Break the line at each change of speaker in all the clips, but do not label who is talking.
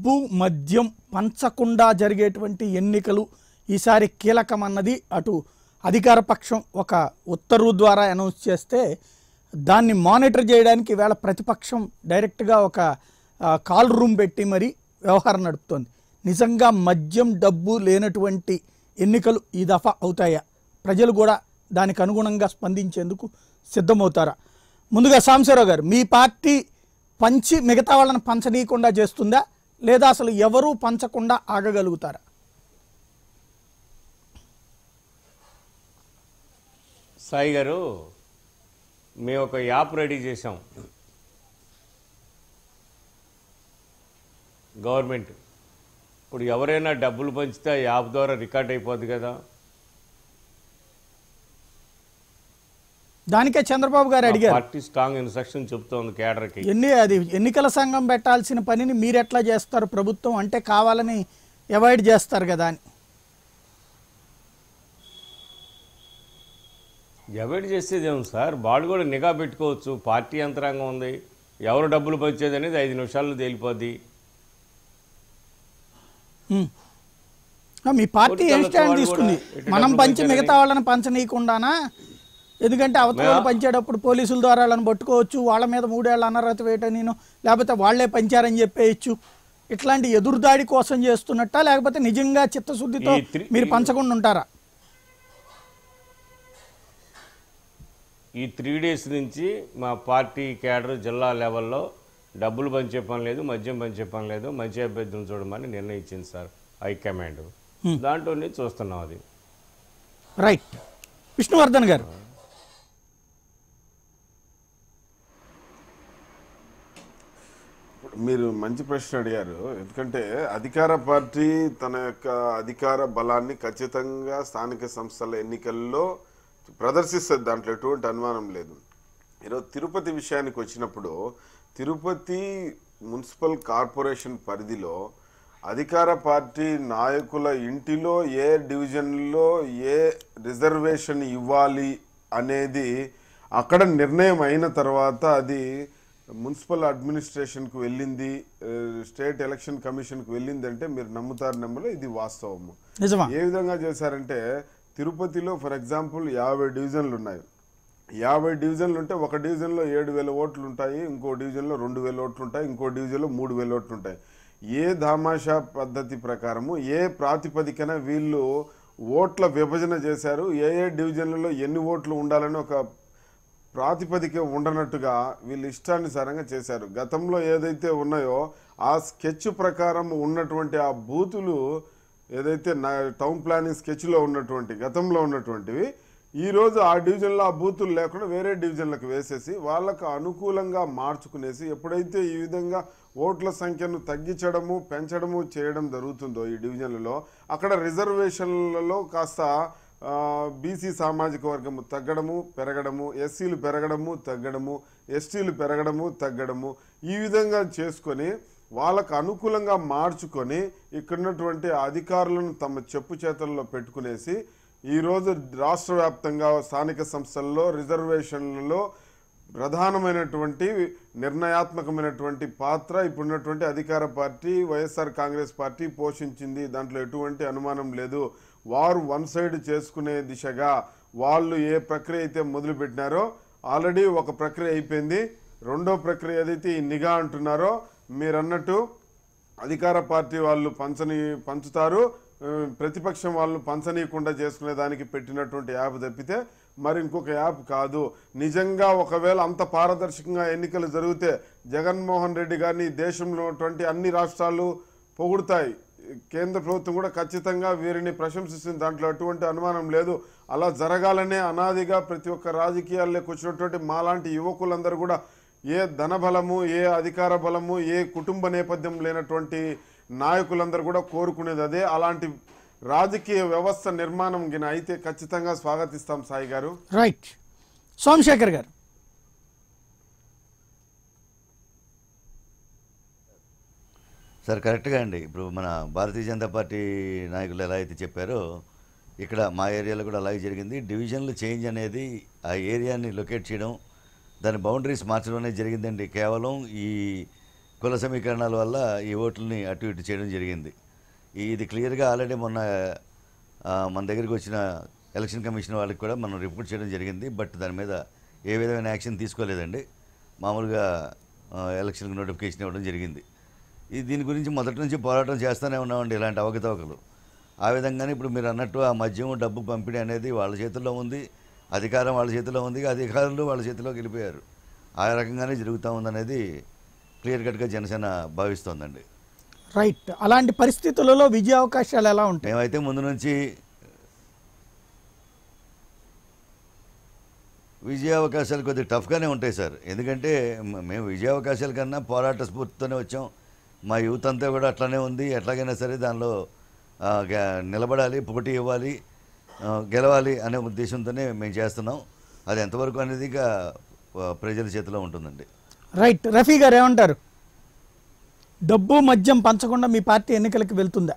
డబ్బు మద్యం పంచకుండా జరిగేటువంటి ఎన్నికలు ఈసారి కీలకమన్నది అటు అధికార పక్షం ఒక ఉత్తర్వు ద్వారా అనౌన్స్ చేస్తే దాన్ని మానిటర్ చేయడానికి వేళ ప్రతిపక్షం డైరెక్ట్గా ఒక కాల్ రూమ్ పెట్టి మరి వ్యవహారం నడుపుతోంది. నిజంగా మద్యం డబ్బు లేనటువంటి ఎన్నికలు ఈ దఫా అవుతాయా? ప్రజలు కూడా దానికి అనుగుణంగా స్పందించేందుకు సిద్ధమవుతారా? ముందుగా సాంబశివరావు గారు, మీ పార్టీ పంచి మిగతా వాళ్ళని పంచనీయకుండా చేస్తుందా, లేదా అసలు ఎవరూ పంచకుండా ఆగగలుగుతారా?
సాయి గారు, మేము ఒక యాప్ రెడీ చేసాం. గవర్నమెంట్ ఇప్పుడు ఎవరైనా డబ్బులు పంచితే ఆ యాప్ ద్వారా రికార్డ్ అయిపోద్ది కదా.
దానికే చంద్రబాబు గారు అడిగారు.
పార్టీ స్ట్రాంగ్ ఇన్స్ట్రక్షన్ చెప్తోంది కేడర్కి.
అది ఎన్నికల సంఘం పెట్టాల్సిన పనిని మీరు ఎట్లా చేస్తారు? ప్రభుత్వం అంటే కావాలని అవాయిడ్ చేస్తారు కదా అని.
అవాయిడ్ చేసేది ఏం సార్, వాళ్ళు కూడా నిఘా పెట్టుకోవచ్చు. పార్టీ యంత్రాంగం ఉంది, ఎవరు డబ్బులు పంచేది అనేది 5 నిమిషాల్లో తేలిపోద్ది.
మీ పార్టీ ఏం స్టాండ్ తీసుకుంది? మనం పంచి మిగతా వాళ్ళని పంచనీయకుండానా? ఎందుకంటే అవతల పంచేటప్పుడు పోలీసుల ద్వారా వాళ్ళని పట్టుకోవచ్చు, వాళ్ళ మీద 3 ఏళ్ల అనర్హత వేయటం, నేను లేకపోతే వాళ్లే పంచారని చెప్పేయచ్చు. ఇట్లాంటి ఎదురుదాడి కోసం చేస్తున్నట్ట, లేకపోతే నిజంగా చిత్తశుద్ధితో మీరు పంచకుండా ఉంటారా?
ఈ 3 days నుంచి మా పార్టీ కేడర్ జిల్లా లెవెల్లో డబ్బులు పంచే పని లేదు, మద్యం పంచే పని లేదు, మంచి అభ్యర్థులను చూడమని నిర్ణయించింది సార్ హైకమాండ్. దాంట్లోనే చూస్తున్నాం అది.
రైట్. విష్ణువర్ధన్ గారు,
మీరు మంచి ప్రశ్న అడిగారు. ఎందుకంటే అధికార పార్టీ తన యొక్క అధికార బలాన్ని ఖచ్చితంగా స్థానిక సంస్థల ఎన్నికల్లో ప్రదర్శిస్తుంది, దాంట్లో ఎటువంటి అనుమానం లేదు. ఈరోజు తిరుపతి విషయానికి వచ్చినప్పుడు, తిరుపతి మున్సిపల్ కార్పొరేషన్ పరిధిలో అధికార పార్టీ నాయకుల ఇంటిలో ఏ డివిజన్లో ఏ రిజర్వేషన్ ఇవ్వాలి అనేది అక్కడ నిర్ణయం అయిన తర్వాత అది మున్సిపల్ అడ్మినిస్ట్రేషన్కు వెళ్ళింది, స్టేట్ ఎలక్షన్ కమిషన్కు వెళ్ళింది అంటే మీరు నమ్ముతారు నమ్మలో ఇది వాస్తవము. ఏ విధంగా చేశారంటే, తిరుపతిలో ఫర్ ఎగ్జాంపుల్ 50 డివిజన్లు ఉన్నాయి. 50 డివిజన్లు ఉంటే ఒక డివిజన్లో 7,000 ఓట్లు ఉంటాయి, ఇంకో డివిజన్లో 2,000 ఓట్లు ఉంటాయి, ఇంకో డివిజన్లో 3,000 ఓట్లు ఉంటాయి. ఏ ధామాషా పద్ధతి ప్రకారము ఏ ప్రాతిపదికన వీళ్ళు ఓట్ల విభజన చేశారు, ఏ డివిజన్లలో ఎన్ని ఓట్లు ఉండాలని ఒక ప్రాతిపదిక ఉండనట్టుగా వీళ్ళు ఇష్టానుసారంగా చేశారు. గతంలో ఏదైతే ఉన్నాయో ఆ స్కెచ్ ప్రకారం ఉన్నటువంటి ఆ బూతులు ఏదైతే టౌన్ ప్లానింగ్ స్కెచ్లో ఉన్నటువంటి గతంలో ఉన్నటువంటివి ఈరోజు ఆ డివిజన్లో ఆ బూతులు లేకుండా వేరే డివిజన్లకు వేసేసి వాళ్ళకు అనుకూలంగా మార్చుకునేసి, ఎప్పుడైతే ఈ విధంగా ఓట్ల సంఖ్యను తగ్గించడము పెంచడము చేయడం జరుగుతుందో ఈ డివిజన్లలో, అక్కడ రిజర్వేషన్లలో కాస్త బీసీ సామాజిక వర్గము తగ్గడము పెరగడము, ఎస్సీలు పెరగడము తగ్గడము, ఎస్టీలు పెరగడము తగ్గడము, ఈ విధంగా చేసుకొని వాళ్ళకు అనుకూలంగా మార్చుకొని ఇక్కడున్నటువంటి అధికారులను తమ చెప్పు చేతల్లో పెట్టుకునేసి ఈరోజు రాష్ట్ర వ్యాప్తంగా స్థానిక సంస్థల్లో రిజర్వేషన్లలో ప్రధానమైనటువంటి నిర్ణయాత్మకమైనటువంటి పాత్ర ఇప్పుడున్నటువంటి అధికార పార్టీ వైఎస్ఆర్ కాంగ్రెస్ పార్టీ పోషించింది. దాంట్లో ఎటువంటి అనుమానం లేదు. వారు వన్ సైడ్ చేసుకునే దిశగా వాళ్ళు ఏ ప్రక్రియ అయితే మొదలుపెట్టినారో ఆల్రెడీ ఒక ప్రక్రియ అయిపోయింది. రెండో ప్రక్రియ ఏదైతే ఈ నిఘా అంటున్నారో మీరు అన్నట్టు అధికార పార్టీ వాళ్ళు పంచుతారు, ప్రతిపక్షం వాళ్ళు పంచనీయకుండా చేసుకునే దానికి పెట్టినటువంటి యాప్ తప్పితే మరి ఇంకొక యాప్ కాదు. నిజంగా ఒకవేళ అంత పారదర్శకంగా ఎన్నికలు జరిగితే జగన్మోహన్ రెడ్డి గారిని దేశంలో ఉన్నటువంటి అన్ని రాష్ట్రాలు పొగుడుతాయి, కేంద్ర ప్రభుత్వం కూడా ఖచ్చితంగా వీరిని ప్రశంసిస్తుంది, దాంట్లో ఎటువంటి అనుమానం లేదు. అలా జరగాలనే అనాదిగా ప్రతి ఒక్క రాజకీయాల్లోకి వచ్చినటువంటి మాలాంటి యువకులందరూ కూడా ఏ ధనబలము ఏ అధికార బలము ఏ కుటుంబ నేపథ్యం లేనటువంటి నాయకులందరూ కూడా కోరుకునేది అదే. అలాంటి రాజకీయ వ్యవస్థ నిర్మాణం గిన అయితే ఖచ్చితంగా స్వాగతిస్తాం సాయి గారు.
రైట్. సోమశేఖర్ గారు,
సార్ కరెక్ట్గా అండి. ఇప్పుడు మన భారతీయ జనతా పార్టీ నాయకులు ఎలా అయితే చెప్పారో ఇక్కడ మా ఏరియాలో కూడా అలాగే జరిగింది. డివిజన్లు చేంజ్ అనేది ఆ ఏరియాని లొకేట్ చేయడం, దాని బౌండరీస్ మార్చడం అనేది జరిగిందండి. కేవలం ఈ కుల సమీకరణాల వల్ల ఈ ఓట్లని అటు ఇటు చేయడం జరిగింది. ఇది క్లియర్గా ఆల్రెడీ మొన్న మన దగ్గరికి వచ్చిన ఎలక్షన్ కమిషన్ వాళ్ళకి కూడా మనం రిపోర్ట్ చేయడం జరిగింది. బట్ దాని మీద ఏ విధమైన యాక్షన్ తీసుకోలేదండి. మామూలుగా ఎలక్షన్కి నోటిఫికేషన్ ఇవ్వడం జరిగింది. దీని గురించి మొదటి నుంచి పోరాటం చేస్తూనే ఉన్నామండి, ఇలాంటి అవకతవకలు. ఆ విధంగానే ఇప్పుడు మీరు అన్నట్టు ఆ మద్యం డబ్బు పంపిణీ అనేది వాళ్ళ చేతుల్లో ఉంది, అధికారం వాళ్ళ చేతిలో ఉంది, అధికారులు వాళ్ళ చేతిలోకి వెళ్ళిపోయారు. ఆ రకంగానే జరుగుతూ ఉందనేది క్లియర్ కట్గా జనసేన భావిస్తోందండి.
రైట్. అలాంటి పరిస్థితులలో విజయ అవకాశాలు ఎలా ఉంటాయి?
మేమైతే ముందు నుంచి విజయ అవకాశాలు కొద్దిగా టఫ్గానే ఉంటాయి సార్. ఎందుకంటే మేము విజయ అవకాశాల కన్నా పోరాట స్ఫూర్తితోనే వచ్చాం. మా యూత్ అంతా కూడా అట్లానే ఉంది. ఎట్లాగైనా సరే దానిలో నిలబడాలి, పోటీ ఇవ్వాలి, గెలవాలి అనే ఉద్దేశంతోనే మేము చేస్తున్నాం. అది ఎంతవరకు అనేది ఇక ప్రజల చేతిలో ఉంటుందండి.
రైట్. రఫీ గారు ఏమంటారు? డబ్బు మద్యం పంచకుండా మీ పార్టీ ఎన్నికలకు వెళ్తుందా?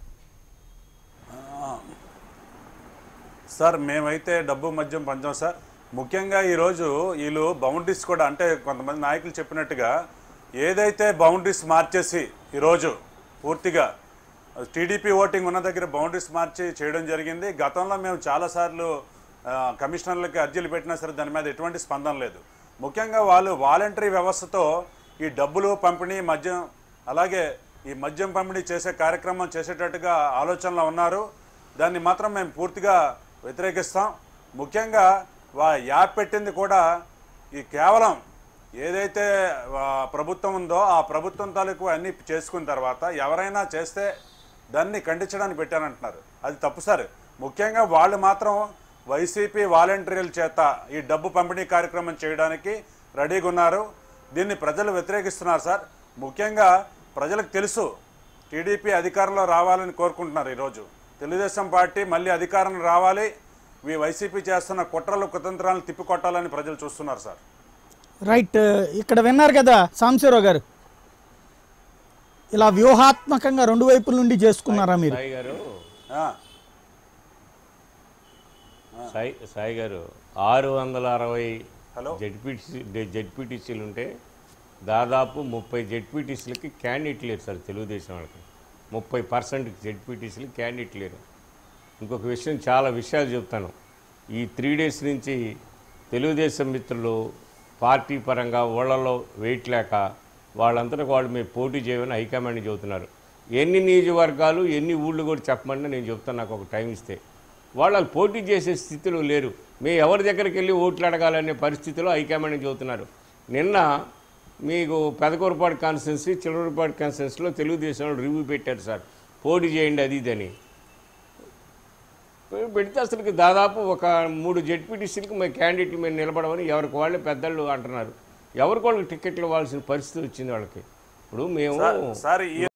సార్ మేమైతే డబ్బు మద్యం పంచాం సార్. ముఖ్యంగా ఈరోజు వీళ్ళు బౌండరీస్ కూడా, అంటే కొంతమంది నాయకులు చెప్పినట్టుగా ఏదైతే బౌండరీస్ మార్చేసి ఈరోజు పూర్తిగా టీడీపీ ఓటింగ్ ఉన్న దగ్గర బౌండరీస్ మార్చి చేయడం జరిగింది. గతంలో మేము చాలాసార్లు కమిషనర్లకి అర్జీలు పెట్టినా సరే దాని మీద ఎటువంటి స్పందన లేదు. ముఖ్యంగా వాళ్ళు వాలంటరీ వ్యవస్థతో ఈ డబ్బులు పంపిణీ, మద్యం, అలాగే ఈ మద్యం పంపిణీ చేసే కార్యక్రమం చేసేటట్టుగా ఆలోచనలో ఉన్నారు. దాన్ని మాత్రం మేము పూర్తిగా వ్యతిరేకిస్తాం. ముఖ్యంగా యాప్ పెట్టింది కూడా ఈ కేవలం ఏదైతే ప్రభుత్వం ఉందో ఆ ప్రభుత్వం తాలూకు అన్నీ చేసుకున్న తర్వాత ఎవరైనా చేస్తే దాన్ని ఖండించడానికి పెట్టానంటున్నారు. అది తప్పు సార్. ముఖ్యంగా వాళ్ళు మాత్రం వైసీపీ వాలంటీర్ల చేత ఈ డబ్బు పంపిణీ కార్యక్రమం చేయడానికి రెడీగా ఉన్నారు. దీన్ని ప్రజలు వ్యతిరేకిస్తున్నారు సార్. ముఖ్యంగా ప్రజలకు తెలుసు టీడీపీ అధికారంలో రావాలని కోరుకుంటున్నారు. ఈరోజు తెలుగుదేశం పార్టీ మళ్ళీ అధికారం రావాలి, ఈ వైసీపీ చేస్తున్న కుట్రలు కుతంత్రాలను తిప్పికొట్టాలని ప్రజలు చూస్తున్నారు సార్.
రైట్. ఇక్కడ విన్నారు కదా సాంబశివరావు గారు, ఇలా వ్యూహాత్మకంగా రెండు వైపుల నుండి చేసుకున్నారా మీరు?
సాయి గారు 660 జెడ్పీటీసీలు ఉంటే దాదాపు 30 జెడ్పీటీసీలకి క్యాండిడేట్ లేరు సార్. తెలుగుదేశం వాళ్ళకి 30% జెడ్పీటీసీలు క్యాండిడేట్ లేరు. ఇంకొక విషయం, చాలా విషయాలు చెప్తాను. ఈ 3 days నుంచి తెలుగుదేశం మిత్రులు పార్టీ పరంగా ఊళ్ళలో వెయిట్ లేక వాళ్ళంతటా వాళ్ళు మేము పోటీ చేయమని హైకమాండ్ చెబుతున్నారు. ఎన్ని నియోజకవర్గాలు ఎన్ని ఊళ్ళు కూడా చెప్పమని నేను చెప్తాను, నాకు ఒక టైం ఇస్తే. వాళ్ళు పోటీ చేసే స్థితిలో లేరు. మేము ఎవరి దగ్గరికి వెళ్ళి ఓట్లు అడగాలనే పరిస్థితిలో హైకమాండ్ చెబుతున్నారు. నిన్న మీకు పెదకూరపాడు కాన్స్టిట్యున్సీ, చిలకూరుపాడు కాన్స్టిట్యున్సీలో తెలుగుదేశం రివ్యూ పెట్టారు సార్, పోటీ చేయండి అది ఇదని. పెడితే అసలుకి దాదాపు ఒక 3 జెడ్పీటీసీలకు మేము క్యాండిడేట్లు మేము నిలబడమని ఎవరికి వాళ్ళే పెద్దలు అంటున్నారు. ఎవరికి వాళ్ళకి టికెట్లు ఇవ్వాల్సిన పరిస్థితి వచ్చింది వాళ్ళకి. ఇప్పుడు మేము